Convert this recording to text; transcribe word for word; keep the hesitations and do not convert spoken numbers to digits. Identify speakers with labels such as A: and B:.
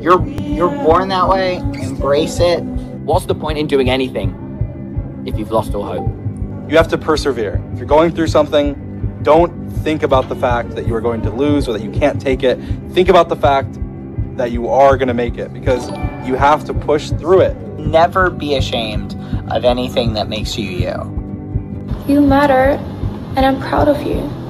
A: You're, you're born that way. Embrace it.
B: What's the point in doing anything if you've lost all hope?
C: You have to persevere. If you're going through something, don't think about the fact that you are going to lose or that you can't take it. Think about the fact that you are going to make it, because you have to push through it.
A: Never be ashamed of anything that makes you you.
D: You matter, and I'm proud of you.